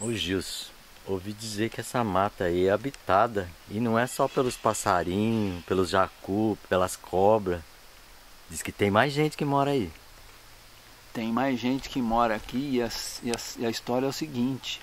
Ô Gilson, ouvi dizer que essa mata aí é habitada e não é só pelos passarinhos, pelos jacu, pelas cobras. Diz que tem mais gente que mora aí. Tem mais gente que mora aqui e a história é o seguinte.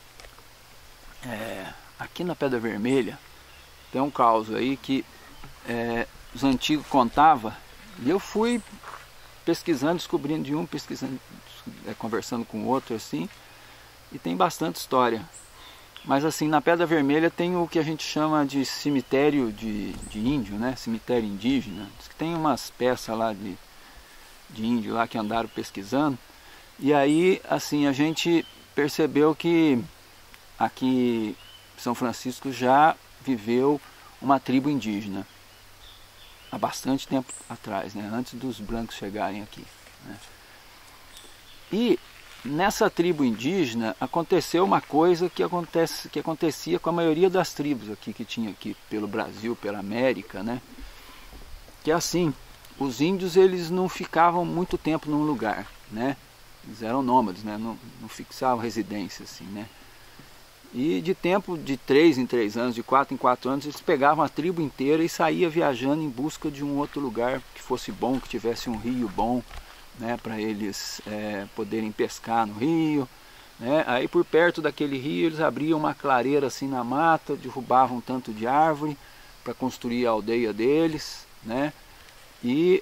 Aqui na Pedra Vermelha tem um caos aí que os antigos contavam e eu fui pesquisando, descobrindo de um, pesquisando, conversando com o outro assim, e tem bastante história. Mas assim, na Pedra Vermelha tem o que a gente chama de cemitério de índio, né? Cemitério indígena. Diz que tem umas peças lá de índio lá que andaram pesquisando. E aí, assim, a gente percebeu que aqui em São Francisco já viveu uma tribo indígena. Há bastante tempo atrás, né? Antes dos brancos chegarem aqui, né? E nessa tribo indígena aconteceu uma coisa que acontecia com a maioria das tribos aqui que tinha aqui pelo Brasil, pela América, né? Que é assim, os índios eles não ficavam muito tempo num lugar, né? Eles eram nômades, né? Não fixavam residência assim, né? E de tempo de 3 em 3 anos, de 4 em 4 anos, eles pegavam a tribo inteira e saíam viajando em busca de um outro lugar que fosse bom, que tivesse um rio bom, né, para eles poderem pescar no rio, né? Aí por perto daquele rio eles abriam uma clareira assim na mata, derrubavam um tanto de árvore para construir a aldeia deles, né? E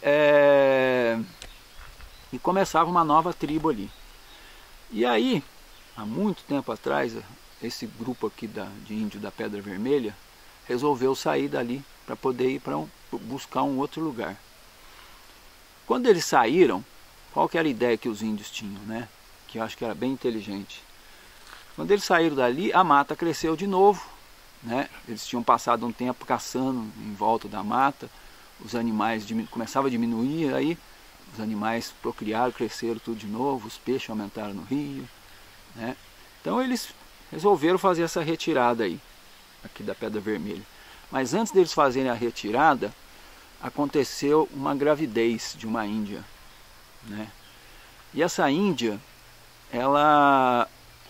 começava uma nova tribo ali. E aí, há muito tempo atrás, esse grupo aqui de índio da Pedra Vermelha resolveu sair dali para poder ir buscar um outro lugar. Quando eles saíram, qual que era a ideia que os índios tinham, né? Que eu acho que era bem inteligente. Quando eles saíram dali, a mata cresceu de novo, né? Eles tinham passado um tempo caçando em volta da mata, os animais começavam a diminuir, aí os animais procriaram, cresceram tudo de novo, os peixes aumentaram no rio, né? Então eles resolveram fazer essa retirada aí, aqui da Pedra Vermelha. Mas antes deles fazerem a retirada, aconteceu uma gravidez de uma índia, né? E essa índia, ela,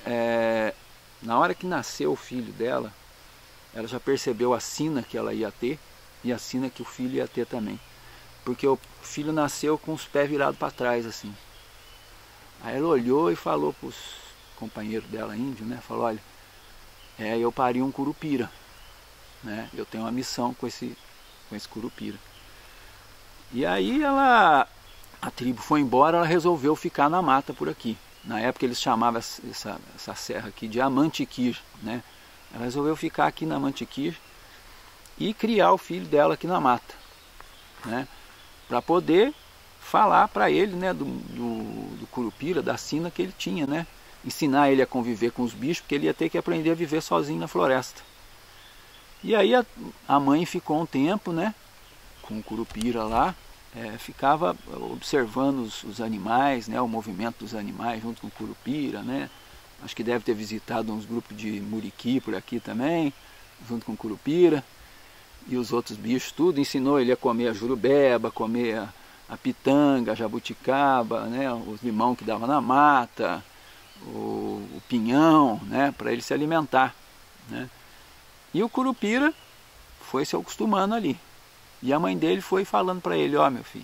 na hora que nasceu o filho dela, ela já percebeu a sina que ela ia ter e a sina que o filho ia ter também. Porque o filho nasceu com os pés virados para trás, assim. Aí ela olhou e falou para os companheiros dela, índio, né? Falou, olha, eu pari um curupira, né? Eu tenho uma missão com esse curupira. E aí a tribo foi embora, ela resolveu ficar na mata por aqui. Na época eles chamavam essa serra aqui de Amantiquir, né? Ela resolveu ficar aqui na Amantiquir e criar o filho dela aqui na mata, né? Para poder falar para ele, né, do curupira, da sina que ele tinha, né? Ensinar ele a conviver com os bichos, porque ele ia ter que aprender a viver sozinho na floresta. E aí a mãe ficou um tempo, né, com o curupira lá, ficava observando os animais, né, o movimento dos animais junto com o curupira, né? Acho que deve ter visitado uns grupos de muriqui por aqui também, junto com o curupira. E os outros bichos, tudo, ensinou ele a comer a jurubeba, comer a pitanga, a jabuticaba, né, os limão que dava na mata, o pinhão, né, para ele se alimentar, né? E o curupira foi se acostumando ali. E a mãe dele foi falando para ele, ó, meu filho,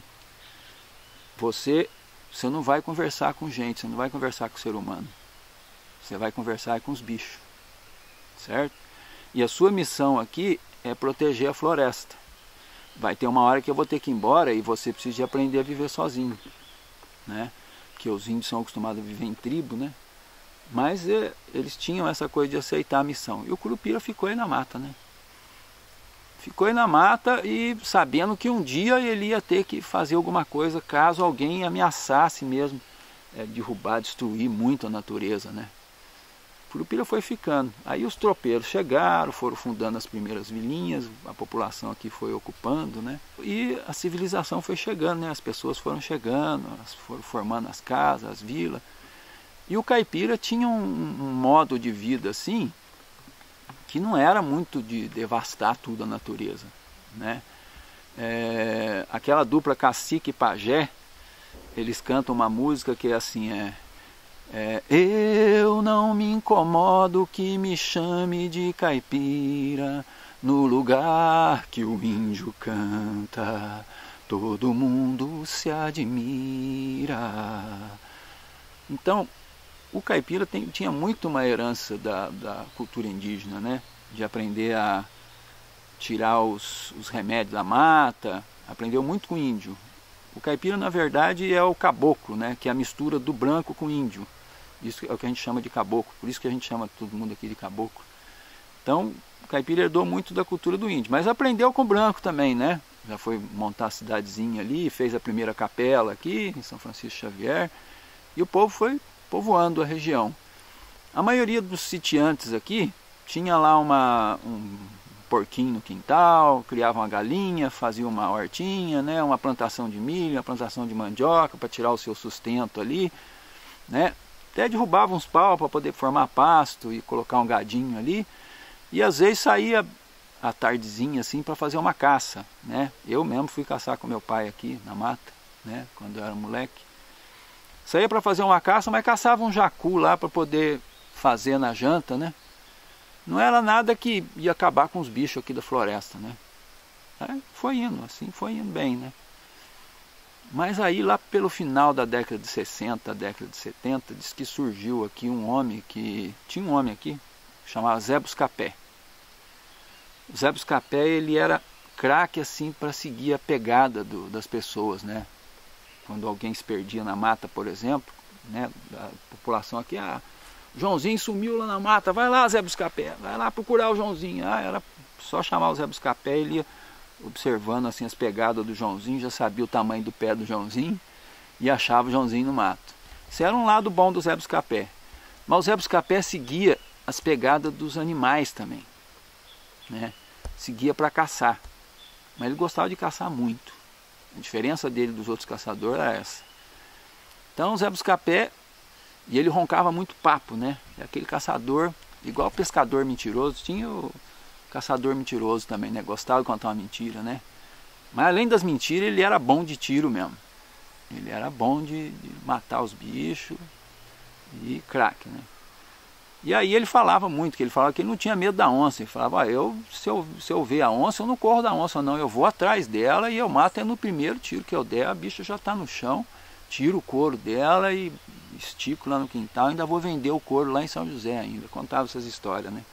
você não vai conversar com gente, você não vai conversar com o ser humano, você vai conversar com os bichos, certo? E a sua missão aqui é proteger a floresta. Vai ter uma hora que eu vou ter que ir embora e você precisa de aprender a viver sozinho, né? Porque os índios são acostumados a viver em tribo, né? Mas eles tinham essa coisa de aceitar a missão. E o curupira ficou aí na mata, né? Ficou aí na mata e sabendo que um dia ele ia ter que fazer alguma coisa caso alguém ameaçasse mesmo derrubar, destruir muito a natureza, né? O curupira foi ficando. Aí os tropeiros chegaram, foram fundando as primeiras vilinhas, a população aqui foi ocupando, né? E a civilização foi chegando, né? As pessoas foram chegando, elas foram formando as casas, as vilas. E o caipira tinha um modo de vida assim, que não era muito de devastar tudo a natureza, né? Aquela dupla cacique e pajé, eles cantam uma música que é assim, Eu não me incomodo que me chame de caipira, no lugar que o índio canta, todo mundo se admira. Então, o caipira tinha muito uma herança da cultura indígena, né? De aprender a tirar os remédios da mata, aprendeu muito com o índio. O caipira, na verdade, é o caboclo, né? Que é a mistura do branco com o índio. Isso é o que a gente chama de caboclo, por isso que a gente chama todo mundo aqui de caboclo. Então, o caipira herdou muito da cultura do índio, mas aprendeu com o branco também, né? Já foi montar a cidadezinha ali, fez a primeira capela aqui, em São Francisco Xavier, e o povo foi povoando a região. A maioria dos sitiantes aqui tinha lá um porquinho no quintal, criava uma galinha, fazia uma hortinha, né? Uma plantação de milho, uma plantação de mandioca para tirar o seu sustento ali, né? Até derrubava uns pau para poder formar pasto e colocar um gadinho ali. E às vezes saía à tardezinha assim para fazer uma caça, né? Eu mesmo fui caçar com meu pai aqui na mata, né? Quando eu era moleque. Saía para fazer uma caça, mas caçava um jacu lá para poder fazer na janta, né? Não era nada que ia acabar com os bichos aqui da floresta, né? Aí foi indo, assim foi indo bem, né? Mas aí lá pelo final da década de 60, década de 70, diz que surgiu aqui um homem que... Tinha um homem aqui, chamava Zé Buscapé. O Zé Buscapé, ele era craque assim para seguir a pegada das pessoas, né? Quando alguém se perdia na mata, por exemplo, né? A população aqui, Joãozinho sumiu lá na mata, vai lá Zé Buscapé, vai lá procurar o Joãozinho. Era só chamar o Zé Buscapé, ele ia observando assim as pegadas do Joãozinho, já sabia o tamanho do pé do Joãozinho e achava o Joãozinho no mato. Isso era um lado bom do Zé Buscapé. Mas o Zé Buscapé seguia as pegadas dos animais também, né? Seguia para caçar, mas ele gostava de caçar muito. A diferença dele dos outros caçadores era essa. Então o Zé Buscapé, e ele roncava muito papo, né? É aquele caçador, igual o pescador mentiroso, tinha o caçador mentiroso também, né? Gostava de contar uma mentira, né? Mas além das mentiras, ele era bom de tiro mesmo. Ele era bom de matar os bichos e craque, né? E aí ele falava muito, que ele falava que ele não tinha medo da onça. Ele falava, se eu ver a onça, eu não corro da onça não, eu vou atrás dela e eu mato no primeiro tiro que eu der, a bicha já está no chão, tiro o couro dela e estico lá no quintal, ainda vou vender o couro lá em São José ainda. Contava essas histórias, né?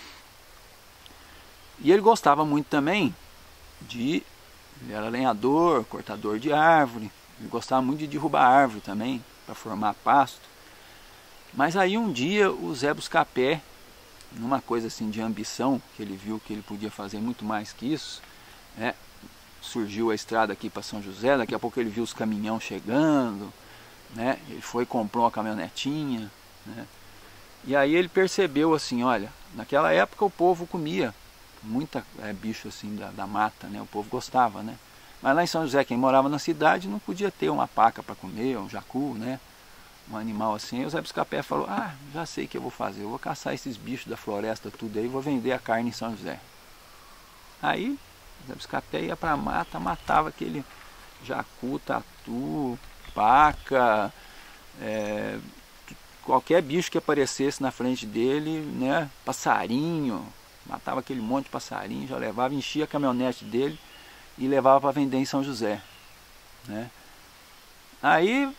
E ele gostava muito também ele era lenhador, cortador de árvore, ele gostava muito de derrubar árvore também, para formar pasto. Mas aí um dia o Zé Buscapé, numa coisa assim de ambição, que ele viu que ele podia fazer muito mais que isso, né? Surgiu a estrada aqui para São José, daqui a pouco ele viu os caminhão chegando, né? Ele foi e comprou uma caminhonetinha, né? E aí ele percebeu assim, olha, naquela época o povo comia muita bicho assim da mata, né? O povo gostava, né? Mas lá em São José, quem morava na cidade não podia ter uma paca para comer, um jacu, né? Um animal assim. E o Zé Buscapé falou, já sei o que eu vou fazer, eu vou caçar esses bichos da floresta tudo aí, vou vender a carne em São José. Aí o Zé Buscapé ia para a mata, matava aquele jacu, tatu, paca, qualquer bicho que aparecesse na frente dele, né? Passarinho, matava aquele monte de passarinho, já levava, enchia a caminhonete dele e levava para vender em São José, né? Aí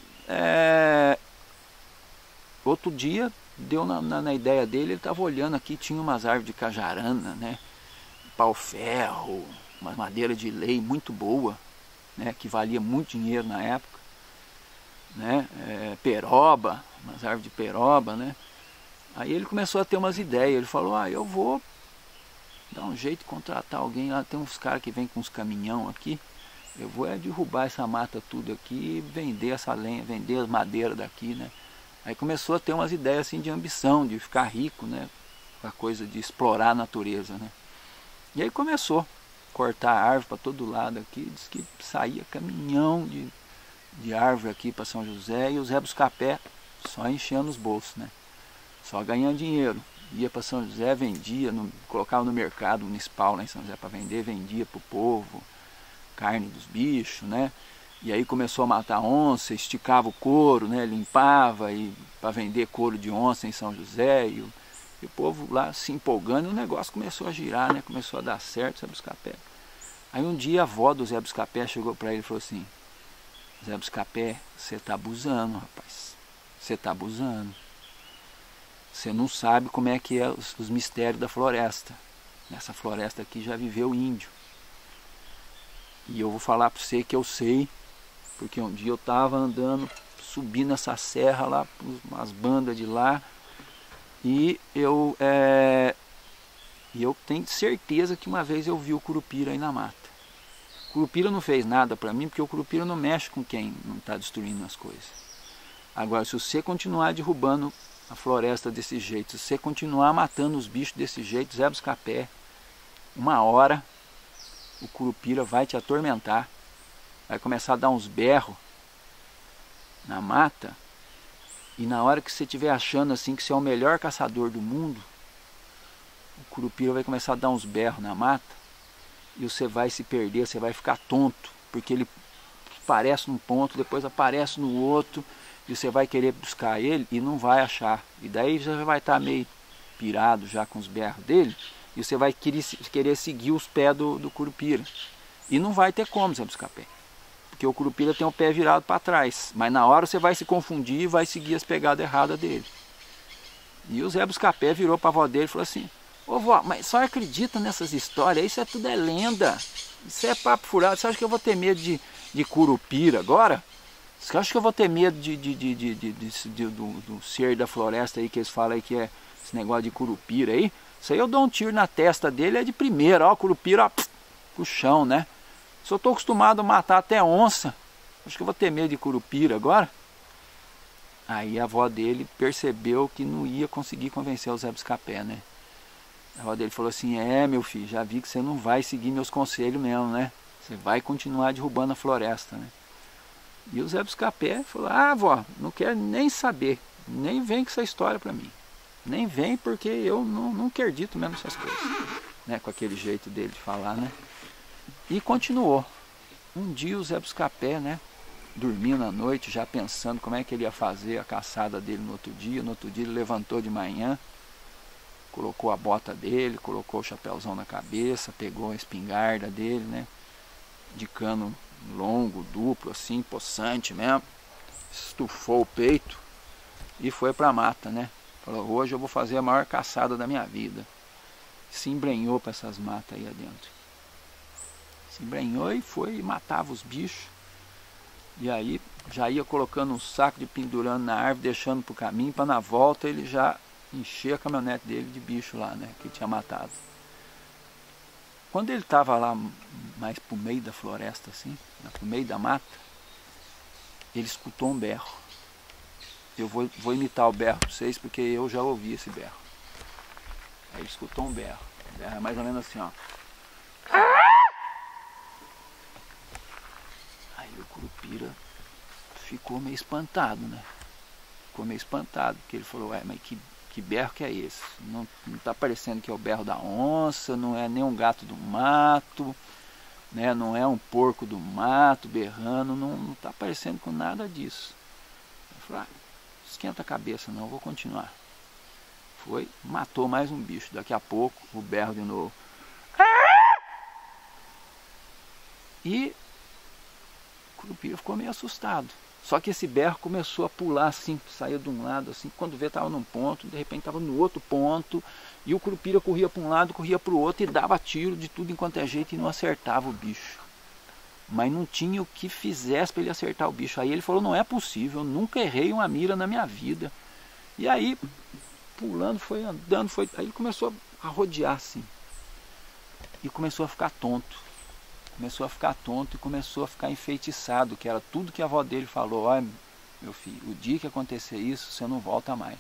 outro dia deu na ideia dele, ele estava olhando aqui, tinha umas árvores de cajarana, né? Pau-ferro, uma madeira de lei muito boa, né? Que valia muito dinheiro na época, né? Peroba, umas árvores de peroba, né? Aí ele começou a ter umas ideias, ele falou, eu vou dar um jeito de contratar alguém lá, tem uns caras que vêm com uns caminhão aqui, eu vou derrubar essa mata tudo aqui e vender essa lenha, vender as madeiras daqui, né? Aí começou a ter umas ideias assim de ambição, de ficar rico, né? A coisa de explorar a natureza, né? E aí começou a cortar árvore para todo lado aqui, diz que saía caminhão de árvore aqui para São José e o Zé Buscapé só enchendo os bolsos, né? Só ganhando dinheiro. Ia para São José, vendia, colocava no mercado municipal lá em São José para vender, vendia para o povo, carne dos bichos, né? E aí começou a matar onça, esticava o couro, né, limpava para vender couro de onça em São José. E o povo lá se empolgando, e o negócio começou a girar, né, começou a dar certo, Zé Buscapé. Aí um dia a avó do Zé Buscapé chegou para ele e falou assim: Zé Buscapé, você está abusando, rapaz. Você está abusando. Você não sabe como é que é os mistérios da floresta. Nessa floresta aqui já viveu índio. E eu vou falar para você que eu sei, porque um dia eu estava andando, subindo essa serra lá, umas bandas de lá, e eu tenho certeza que uma vez eu vi o Curupira aí na mata. O Curupira não fez nada para mim, porque o Curupira não mexe com quem não está destruindo as coisas. Agora, se você continuar derrubando a floresta desse jeito, se você continuar matando os bichos desse jeito, Zé Buscapé, uma hora o Curupira vai te atormentar, vai começar a dar uns berros na mata, e na hora que você estiver achando assim que você é o melhor caçador do mundo, o Curupira vai começar a dar uns berros na mata, e você vai se perder, você vai ficar tonto, porque ele aparece num ponto, depois aparece no outro, e você vai querer buscar ele e não vai achar. E daí já vai estar meio pirado já com os berros dele, e você vai querer seguir os pés do Curupira. E não vai ter como, Zé Buscapé, porque o Curupira tem o pé virado para trás, mas na hora você vai se confundir e vai seguir as pegadas erradas dele. E o Zé Buscapé virou para a avó dele e falou assim: ô vó, mas só acredita nessas histórias, isso é tudo é lenda, isso é papo furado, você acha que eu vou ter medo de Curupira agora? Você acha que eu vou ter medo do ser da floresta aí, que eles falam aí que é esse negócio de Curupira aí? Isso aí eu dou um tiro na testa dele, é de primeira, ó, Curupira, ó, pro chão, né? Se eu tô acostumado a matar até onça, acho que eu vou ter medo de Curupira agora? Aí a avó dele percebeu que não ia conseguir convencer o Zé Buscapé, né? A avó dele falou assim: meu filho, já vi que você não vai seguir meus conselhos mesmo, né? Você vai continuar derrubando a floresta, né? E o Zé Buscapé falou: vó, não quero nem saber, nem vem com essa história para mim. Nem vem, porque eu não acredito mesmo nessas coisas, né? Com aquele jeito dele de falar, né? E continuou. Um dia o Zé Buscapé, né, dormindo à noite, já pensando como é que ele ia fazer a caçada dele no outro dia. No outro dia ele levantou de manhã, colocou a bota dele, colocou o chapéuzão na cabeça, pegou a espingarda dele, né, de cano longo, duplo, assim, possante mesmo, estufou o peito e foi para a mata, né? Falou: hoje eu vou fazer a maior caçada da minha vida. Se embrenhou para essas matas aí adentro. Se embrenhou e foi e matava os bichos. E aí já ia colocando um saco de pendurando na árvore, deixando para o caminho, para na volta ele já encher a caminhonete dele de bicho lá, né, que ele tinha matado. Quando ele estava lá mais pro meio da floresta, assim, pro meio da mata, ele escutou um berro. Eu vou imitar o berro para vocês, porque eu já ouvi esse berro. Aí ele escutou um berro. O berro é mais ou menos assim, ó. Aí o Curupira ficou meio espantado, né? Ficou meio espantado, porque ele falou: mas que berro que é esse? Não está parecendo que é o berro da onça, não é nem um gato do mato, né? Não é um porco do mato berrando, não está parecendo com nada disso. Ele falou: esquenta a cabeça não, eu vou continuar. Foi, matou mais um bicho. Daqui a pouco o berro de novo. E o Curupira ficou meio assustado. Só que esse berro começou a pular assim, saiu de um lado assim, quando vê estava num ponto, de repente estava no outro ponto, e o Curupira corria para um lado, corria para o outro, e dava tiro de tudo enquanto é jeito e não acertava o bicho. Mas não tinha o que fizesse para ele acertar o bicho. Aí ele falou: não é possível, eu nunca errei uma mira na minha vida. E aí, pulando, foi andando, aí ele começou a rodear assim, e começou a ficar tonto. Começou a ficar tonto e começou a ficar enfeitiçado, que era tudo que a avó dele falou: olha, meu filho, o dia que acontecer isso, você não volta mais.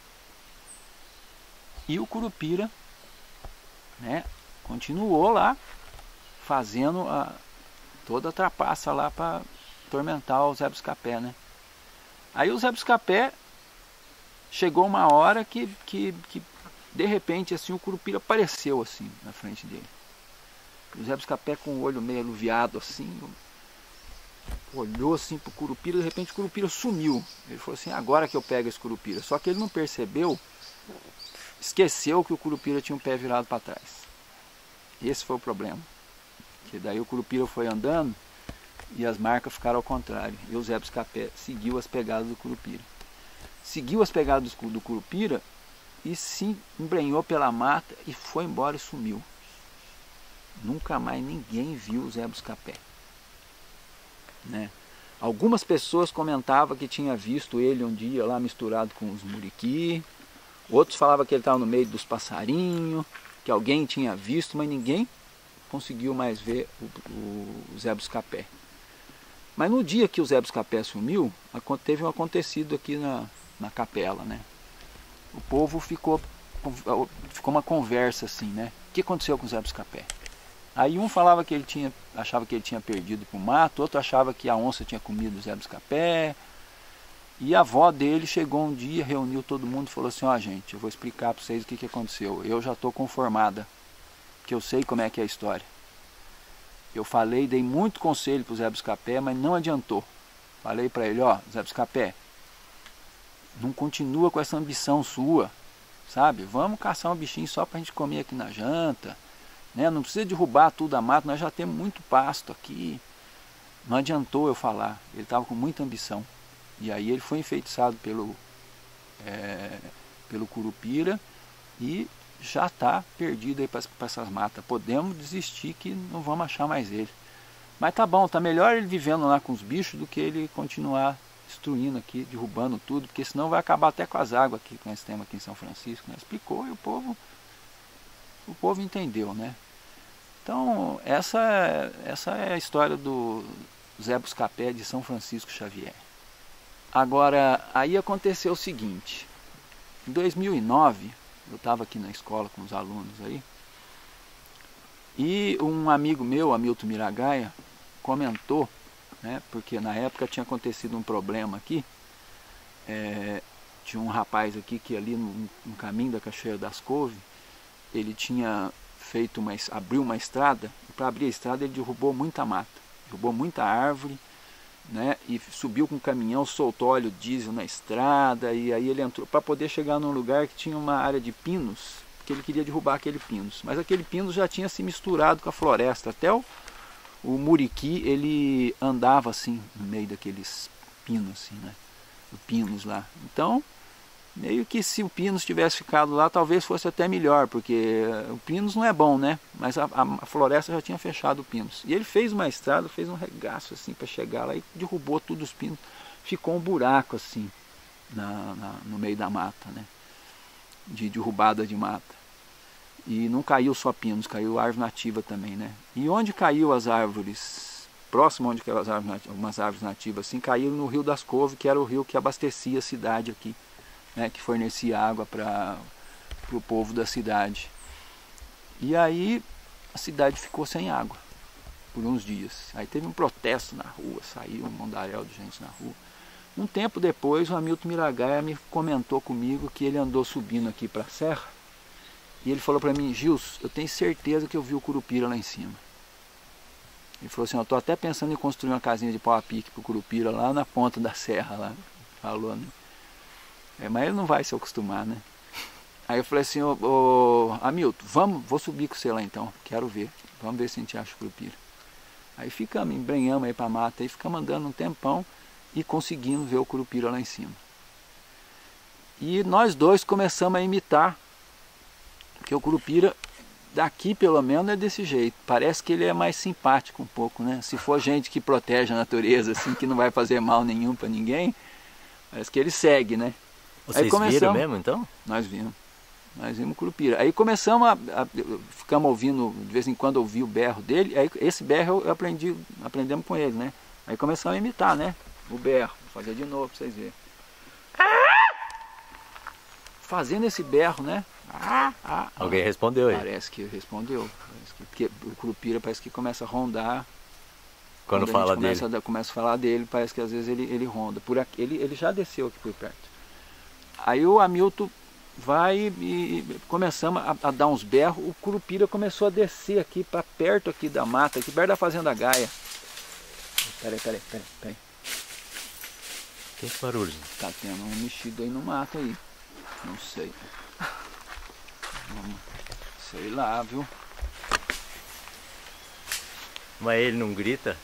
E o Curupira, né, continuou lá, fazendo toda a trapaça lá para atormentar o Zé Buscapé, né? Aí o Zé Buscapé chegou uma hora que de repente assim o Curupira apareceu assim na frente dele. O Zé Buscapé com o olho meio aluviado assim, olhou assim pro curupira, de repente o curupira sumiu. Ele falou assim, agora que eu pego esse curupira. Só que ele não percebeu, esqueceu que o curupira tinha um pé virado para trás. Esse foi o problema. Que daí o curupira foi andando e as marcas ficaram ao contrário. E o Zé Buscapé seguiu as pegadas do curupira. Seguiu as pegadas do curupira e se embrenhou pela mata e foi embora e sumiu. Nunca mais ninguém viu o Zé Buscapé. Né? Algumas pessoas comentavam que tinha visto ele um dia lá misturado com os muriqui. Outros falavam que ele estava no meio dos passarinhos, que alguém tinha visto, mas ninguém conseguiu mais ver o Zé Buscapé. Mas no dia que o Zé Buscapé sumiu, teve um acontecido aqui na capela, né? O povo ficou uma conversa assim, né? O que aconteceu com o Zé Buscapé? Aí um falava que achava que ele tinha perdido para o mato, outro achava que a onça tinha comido o Zé Buscapé. E a avó dele chegou um dia, reuniu todo mundo e falou assim, ó gente, eu vou explicar para vocês o que aconteceu. Eu já estou conformada, que eu sei como é que é a história. Eu falei, dei muito conselho para o Zé Buscapé, mas não adiantou. Falei para ele, ó, Zé Buscapé, não continua com essa ambição sua, sabe? Vamos caçar um bichinho só para a gente comer aqui na janta. Né? Não precisa derrubar tudo a mata, nós já temos muito pasto aqui. Não adiantou eu falar, ele estava com muita ambição. E aí ele foi enfeitiçado pelo curupira e já está perdido aí para essas matas. Podemos desistir que não vamos achar mais ele. Mas tá bom, tá melhor ele vivendo lá com os bichos do que ele continuar destruindo aqui, derrubando tudo, porque senão vai acabar até com as águas aqui que nós temos aqui em São Francisco. Né? Explicou e o povo entendeu, né? Então essa é a história do Zé Buscapé de São Francisco Xavier. Agora, aí aconteceu o seguinte, em 2009, eu estava aqui na escola com os alunos aí, e um amigo meu, Hamilton Miragaia, comentou, né, porque na época tinha acontecido um problema aqui, tinha um rapaz aqui que ali no caminho da Cachoeira das Couves, ele tinha abriu uma estrada, e para abrir a estrada ele derrubou muita mata, derrubou muita árvore, né, e subiu com um caminhão, soltou óleo diesel na estrada, e aí ele entrou para poder chegar num lugar que tinha uma área de pinos, porque ele queria derrubar aquele pinos, mas aquele pinos já tinha se misturado com a floresta, até o muriqui ele andava assim no meio daqueles pinos assim, né, o pinos lá. Então meio que se o pinos tivesse ficado lá talvez fosse até melhor, porque o pinos não é bom, né, mas a floresta já tinha fechado o pinos, e ele fez uma estrada, fez um regaço assim para chegar lá e derrubou todos os pinos, ficou um buraco assim no meio da mata, né, de derrubada de mata. E não caiu só pinos, caiu árvore nativa também, né, e onde caiu as árvores, próximo onde caiu as árvores, algumas árvores nativas assim, caíram no Rio das Couves, que era o rio que abastecia a cidade aqui, né, que fornecia água para o povo da cidade. E aí a cidade ficou sem água por uns dias. Aí teve um protesto na rua, saiu um mundaréu de gente na rua. Um tempo depois o Hamilton Miragaia me comentou comigo que ele andou subindo aqui para a serra e ele falou para mim, Gilson, eu tenho certeza que eu vi o curupira lá em cima. Ele falou assim, eu estou até pensando em construir uma casinha de pau a pique para o curupira lá na ponta da serra lá. Falou, né? Mas ele não vai se acostumar, né? Aí eu falei assim, Hamilton, vou subir com você lá então, quero ver, vamos ver se a gente acha o curupira. Aí ficamos, embrenhamos aí para a mata, aí ficamos andando um tempão e conseguindo ver o curupira lá em cima. E nós dois começamos a imitar, porque o curupira daqui pelo menos é desse jeito, parece que ele é mais simpático um pouco, né? Se for gente que protege a natureza, assim, que não vai fazer mal nenhum para ninguém, parece que ele segue, né? Vocês viram mesmo, então? Nós vimos o curupira. Aí começamos ficamos ouvindo, de vez em quando ouvi o berro dele, aí esse berro aprendemos com ele, né? Aí começamos a imitar, né? O berro, vou fazer de novo para vocês verem. Fazendo esse berro, né? Alguém respondeu aí? Parece que respondeu. Porque o curupira parece que começa a rondar. Quando fala dele. Começa a falar dele, parece que às vezes ele ronda. Ele já desceu aqui por perto. Aí o Hamilton vai e começamos a dar uns berros, o curupira começou a descer aqui para perto aqui da mata, aqui perto da Fazenda Gaia. Peraí. Que esse barulho? Tá tendo um mexido aí no mato aí. Não sei. Sei lá, viu? Mas ele não grita?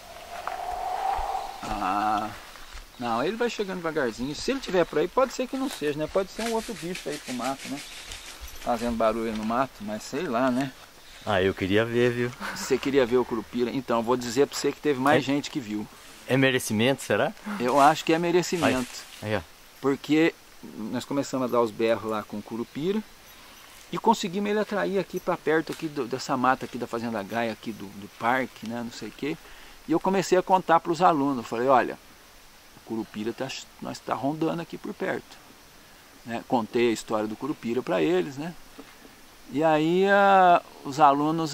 Ah, não, ele vai chegando devagarzinho. Se ele tiver por aí, pode ser que não seja, né? Pode ser um outro bicho aí pro mato, né? Fazendo barulho no mato, mas sei lá, né? Ah, eu queria ver, viu? Você queria ver o curupira? Então, vou dizer pra você que teve mais gente que viu. É merecimento, será? Eu acho que é merecimento. Aí, ó. Porque nós começamos a dar os berros lá com o curupira e conseguimos ele atrair aqui para perto aqui dessa mata aqui da Fazenda Gaia, aqui do parque, né? Não sei o quê. E eu comecei a contar para os alunos. Eu falei, olha, o curupira nós está rondando aqui por perto. Né? Contei a história do curupira para eles, né? E aí os alunos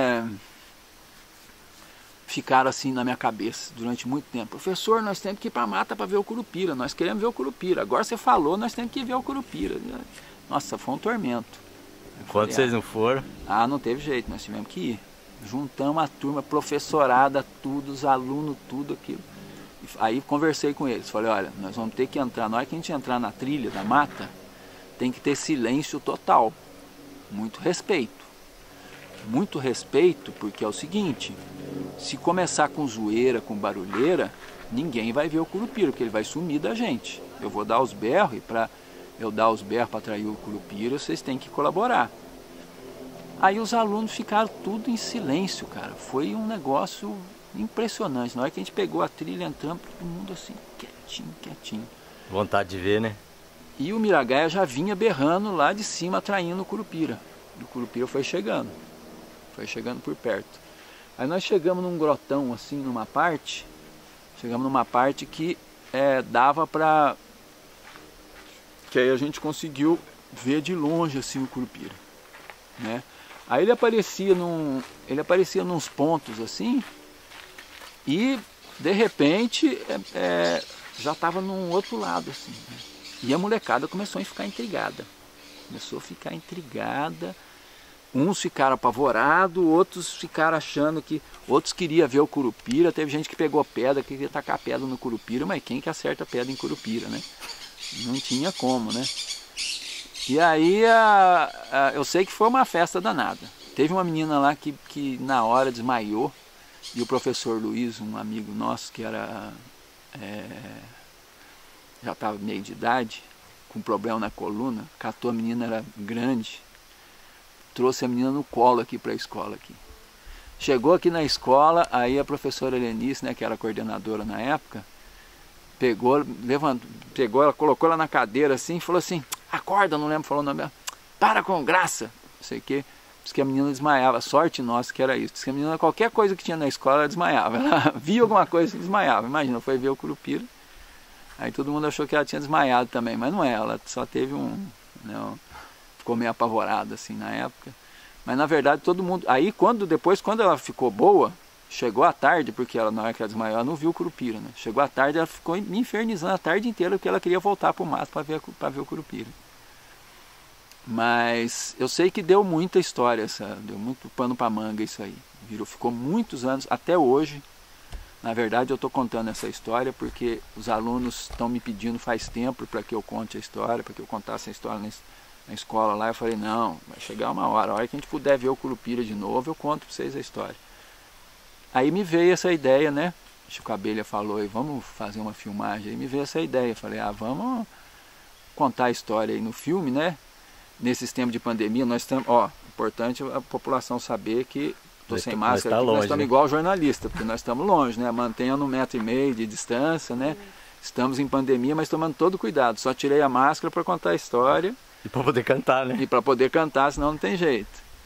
ficaram assim na minha cabeça durante muito tempo. Professor, nós temos que ir para a mata para ver o curupira. Nós queremos ver o curupira. Agora você falou, nós temos que ver o curupira. Nossa, foi um tormento. Enquanto vocês não foram? Ah, não teve jeito, nós tivemos que ir. Juntamos a turma, professorada, tudo, os alunos, tudo aquilo. Aí conversei com eles, falei, olha, nós vamos ter que entrar, na hora que a gente entrar na trilha da mata, tem que ter silêncio total. Muito respeito, porque é o seguinte, se começar com zoeira, com barulheira, ninguém vai ver o curupira, porque ele vai sumir da gente. Eu vou dar os berros, e para eu dar os berros para atrair o curupira, vocês têm que colaborar. Aí os alunos ficaram tudo em silêncio, cara, foi um negócio impressionante. Na hora que a gente pegou a trilha, entramos, todo mundo assim, quietinho. Vontade de ver, né? E o Miragaia já vinha berrando lá de cima, atraindo o curupira. E o curupira foi chegando por perto. Aí nós chegamos num grotão, assim, numa parte que dava pra... que aí a gente conseguiu ver de longe, assim, o curupira, né? Aí ele aparecia nos pontos, assim, e de repente já estava num outro lado, assim, né? E a molecada começou a ficar intrigada. Uns ficaram apavorados, outros ficaram achando que... Outros queriam ver o curupira. Teve gente que pegou pedra, que queria tacar pedra no curupira, mas quem que acerta pedra em curupira, né? Não tinha como, né? E aí eu sei que foi uma festa danada. Teve uma menina lá que na hora desmaiou. E o professor Luiz, um amigo nosso que era... já estava meio de idade, com problema na coluna, catou a menina, era grande, trouxe a menina no colo aqui para a escola. Chegou aqui na escola, aí a professora Helenice, né, que era coordenadora na época, pegou, ela colocou ela na cadeira assim, e falou assim, acorda, não lembro, falou o nome dela, para com graça, não sei o que. Diz que a menina desmaiava, sorte nossa que era isso. Diz que a menina, qualquer coisa que tinha na escola, ela desmaiava. Ela via alguma coisa e desmaiava. Imagina, foi ver o curupira. Aí todo mundo achou que ela tinha desmaiado também, mas não é, ela só teve ficou meio apavorada assim na época. Mas na verdade todo mundo... Aí depois, quando ela ficou boa, chegou à tarde, porque ela, na hora que ela desmaiou, ela não viu o curupira, né? Chegou à tarde, ela ficou me infernizando a tarde inteira, porque ela queria voltar para o mato para ver o curupira. Mas eu sei que deu muita história, deu muito pano para manga isso aí. Ficou muitos anos, até hoje. Na verdade eu estou contando essa história porque os alunos estão me pedindo faz tempo para que eu conte a história, para que eu contasse a história na escola lá. Eu falei, não, vai chegar uma hora, a hora que a gente puder ver o curupira de novo, eu conto para vocês a história. Aí me veio essa ideia, né? Chico Abelha falou, vamos fazer uma filmagem. Aí me veio essa ideia, eu falei, vamos contar a história aí no filme, né? Nesses tempos de pandemia, nós estamos, importante a população saber que estou sem máscara, nós estamos igual jornalista, porque nós estamos longe, né? Mantendo 1,5 metro de distância, né? Estamos em pandemia, mas tomando todo cuidado. Só tirei a máscara para contar a história. E para poder cantar, né? E para poder cantar, senão não tem jeito.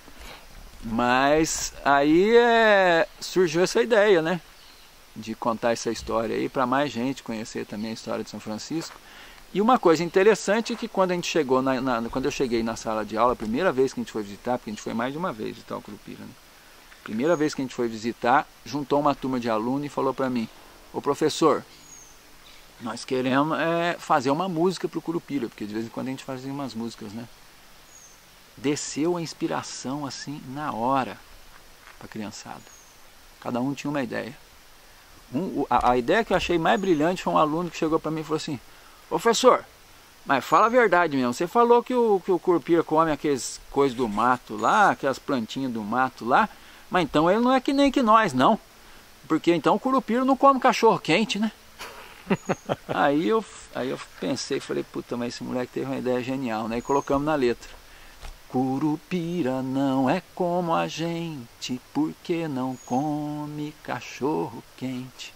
Mas aí surgiu essa ideia, né? De contar essa história aí para mais gente conhecer também a história de São Francisco. E uma coisa interessante é que quando a gente chegou quando eu cheguei na sala de aula, a primeira vez que a gente foi visitar, porque a gente foi mais de uma vez visitar o curupira, né? Primeira vez que a gente foi visitar, juntou uma turma de alunos e falou para mim, ô professor, nós queremos fazer uma música para o curupira, porque de vez em quando a gente fazia umas músicas, né? Desceu a inspiração assim na hora para a criançada. Cada um tinha uma ideia. A ideia que eu achei mais brilhante foi um aluno que chegou para mim e falou assim: professor, mas fala a verdade mesmo, você falou que o curupira come aquelas coisas do mato lá, aquelas plantinhas do mato lá, mas então ele não é que nem que nós, não. Porque então o curupira não come cachorro quente, né? Aí eu pensei, falei, puta, mas esse moleque teve uma ideia genial, né? E colocamos na letra: curupira não é como a gente, porque não come cachorro quente.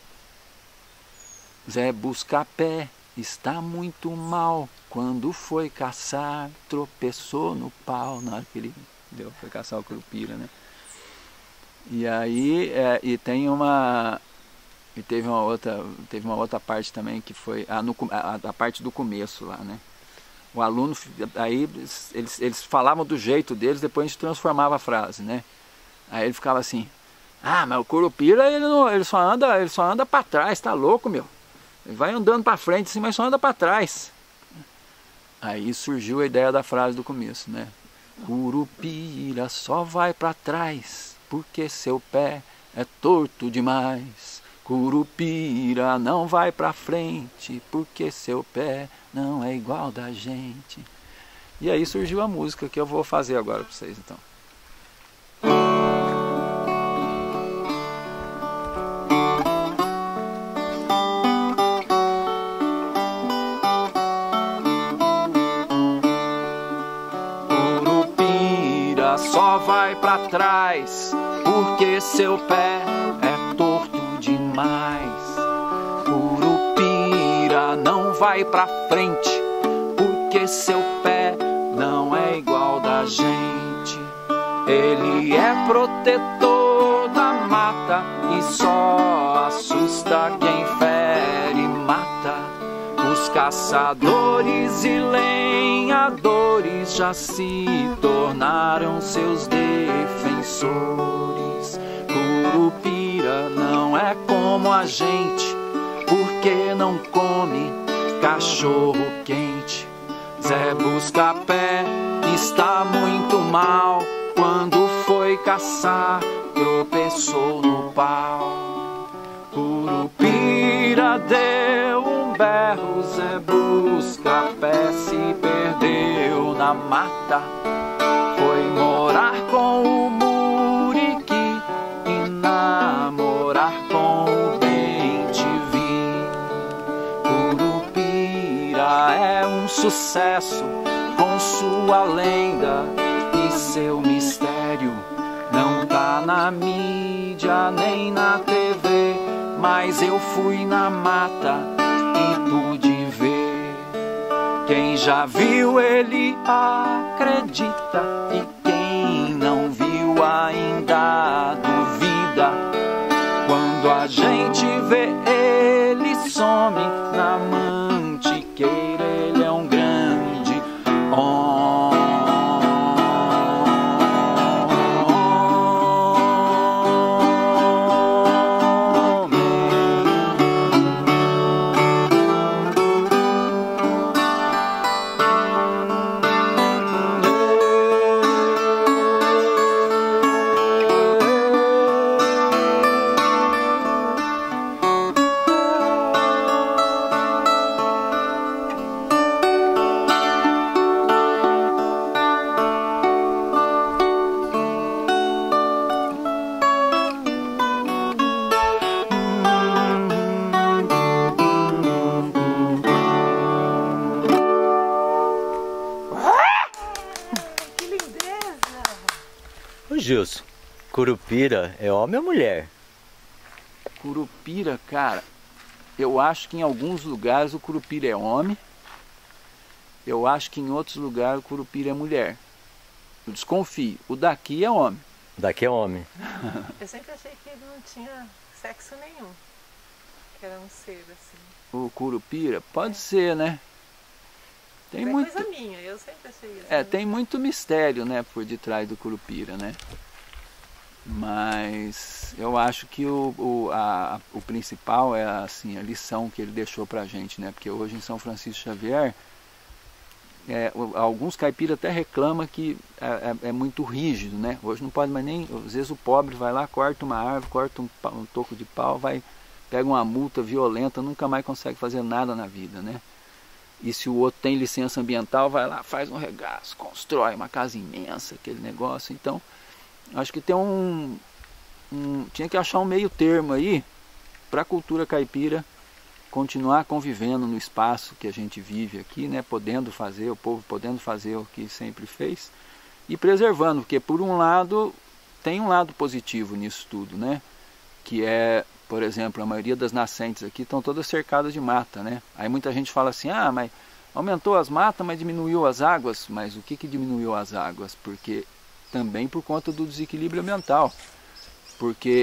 Zé Buscapé está muito mal, quando foi caçar, tropeçou no pau. Na hora que ele foi caçar o curupira, né? E aí, teve uma outra parte também, que foi a parte do começo lá, né? O aluno, aí eles falavam do jeito deles, depois a gente transformava a frase, né? Aí ele ficava assim: ah, mas o curupira ele só anda para trás, tá louco, meu? Ele vai andando para frente assim, mas só anda para trás. Aí surgiu a ideia da frase do começo, né? Curupira só vai para trás, porque seu pé é torto demais. Curupira não vai para frente, porque seu pé não é igual da gente. E aí surgiu a música que eu vou fazer agora para vocês, então. Curupira só vai para trás, porque seu pé é torto demais. Curupira não vai pra frente, porque seu pé não é igual da gente. Ele é protetor da mata e só assusta quem fere e mata. Os caçadores e lenhadores já se tornaram seus defensores. Curupira não é como a gente, porque não come cachorro quente. Zé Buscapé está muito mal, quando foi caçar, tropeçou no pau. Curupira deu um berro, Zé Buscapé se perdeu na mata. Foi morar com o muriqui e namorar com o bem-te-vi. Curupira é um sucesso com sua lenda e seu mistério. Não tá na mídia nem na TV, mas eu fui na mata e pude ver. Quem já viu ele acredita, e quem não viu ainda duvida. Quando a gente vê ele some na mantiqueira, ele é um grande homem. Gilson, curupira é homem ou mulher? Curupira, cara, eu acho que em alguns lugares o curupira é homem. Eu acho que em outros lugares o curupira é mulher. Eu desconfio. O daqui é homem. Daqui é homem. Eu sempre achei que ele não tinha sexo nenhum. Que era um ser assim. O curupira? Pode ser, né? Tem muito... coisa minha, eu sempre achei isso. Tem muito mistério, né, por detrás do curupira, né? Mas eu acho que o principal é assim, a lição que ele deixou pra gente, né? Porque hoje em São Francisco Xavier, alguns caipiras até reclamam que é muito rígido, né? Hoje não pode mais nem... Às vezes o pobre vai lá, corta uma árvore, corta um toco de pau, vai pega uma multa violenta, nunca mais consegue fazer nada na vida, né? E se o outro tem licença ambiental, vai lá, faz um regaço, constrói uma casa imensa, aquele negócio. Então, acho que tem tinha que achar um meio termo aí para a cultura caipira continuar convivendo no espaço que a gente vive aqui, né? Podendo fazer, o povo podendo fazer o que sempre fez e preservando, porque por um lado tem um lado positivo nisso tudo, né? Que é, por exemplo, a maioria das nascentes aqui estão todas cercadas de mata, né? Aí muita gente fala assim, ah, mas aumentou as matas, mas diminuiu as águas. Mas o que diminuiu as águas? Porque também por conta do desequilíbrio ambiental. Porque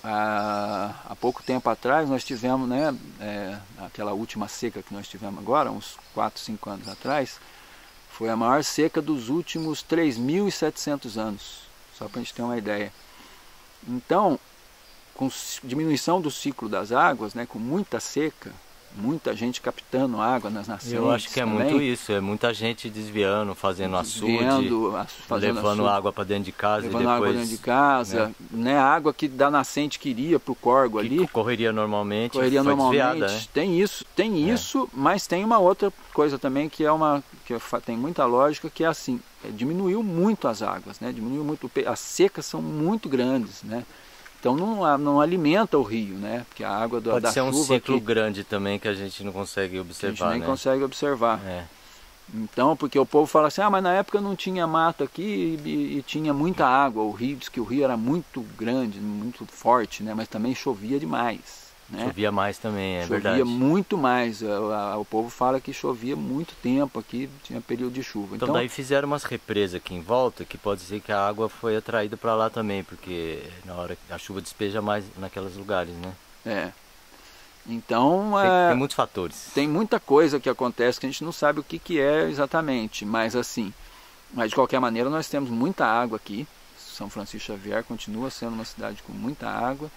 há pouco tempo atrás nós tivemos, né, aquela última seca que nós tivemos agora, uns 4, 5 anos atrás, foi a maior seca dos últimos 3.700 anos, só para a gente ter uma ideia. Então, com diminuição do ciclo das águas, né, com muita seca, muita gente captando água nas nascentes. Eu acho que é também, muito isso, é muita gente desviando, fazendo açude, levando água para dentro de casa, levando água dentro de casa, né, a água que da nascente queria para o córrego ali, que correria normalmente, foi desviada, né? Tem isso, mas tem uma outra coisa também que tem muita lógica, que é assim, diminuiu muito as águas, né, diminuiu muito, as secas são muito grandes, né? Então não alimenta o rio, né? Porque a água da chuva... Pode ser um ciclo grande também que a gente não consegue observar, a gente nem consegue observar. É. Então, porque o povo fala assim, ah, mas na época não tinha mato aqui e tinha muita água. O rio, diz que o rio era muito grande, muito forte, né? Mas também chovia demais, né? Chovia mais também, verdade. Chovia muito mais. O povo fala que chovia muito tempo aqui, tinha período de chuva. Então daí fizeram umas represas aqui em volta, que pode ser que a água foi atraída para lá também, porque na hora a chuva despeja mais naqueles lugares, né? É. Então, tem muitos fatores. Tem muita coisa que acontece que a gente não sabe o que é exatamente, mas assim, de qualquer maneira nós temos muita água aqui. São Francisco Xavier continua sendo uma cidade com muita água.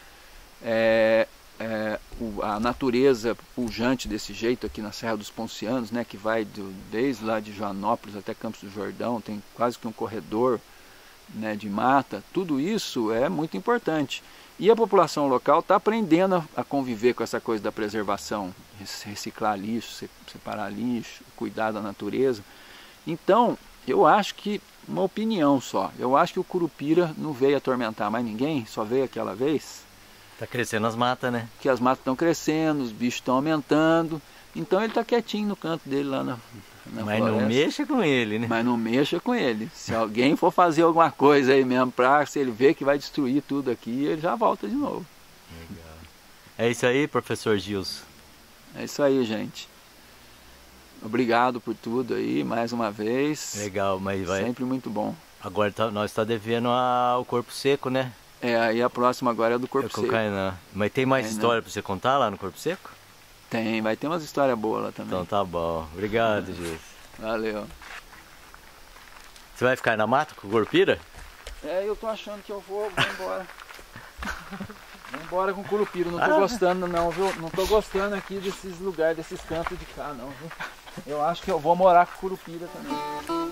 A natureza pujante desse jeito aqui na Serra dos Poncianos, né, que vai desde lá de Joanópolis até Campos do Jordão, tem quase que um corredor, né, de mata. Tudo isso é muito importante. E a população local está aprendendo a conviver com essa coisa da preservação, reciclar lixo, separar lixo, cuidar da natureza. Então, eu acho que, uma opinião só, eu acho que o Curupira não veio atormentar mais ninguém, só veio aquela vez. Está crescendo as matas, né? Que as matas estão crescendo, os bichos estão aumentando, então ele está quietinho no canto dele lá na Mas floresta. não mexa com ele, né? Mas não mexa com ele. Se alguém for fazer alguma coisa aí mesmo, se ele ver que vai destruir tudo aqui, ele já volta de novo. Legal. É isso aí, professor Gilson. É isso aí, gente. Obrigado por tudo aí, mais uma vez. Legal, mas vai... Sempre muito bom. Agora nós está devendo o Corpo Seco, né? Aí a próxima agora é do Corpo Seco. Mas tem mais história para você contar lá no Corpo Seco? Tem, vai ter umas histórias boas lá também. Então tá bom. Obrigado, Gilson. Valeu. Você vai ficar na mata com o Curupira? Eu tô achando que eu vou embora. Vou embora com o Curupira. Não tô gostando não, viu? Não tô gostando aqui desses lugares, desses cantos de cá não, viu? Eu acho que eu vou morar com o Curupira também.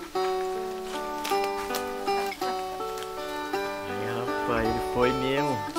Rapaz, ele foi mesmo.